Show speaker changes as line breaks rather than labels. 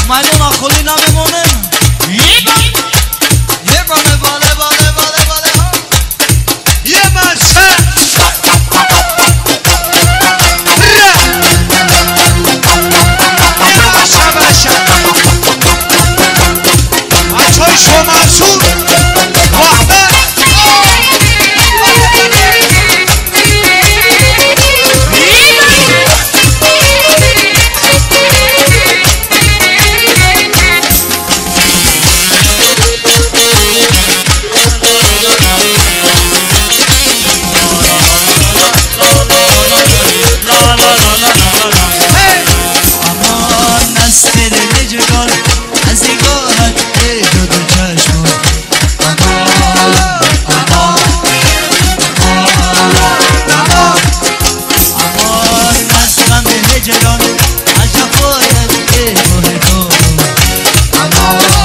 مایدون آخولی نمیمونه یه بانه باله باله باله باله ها یه بچه بچه‌های شما منصور وحده
I'm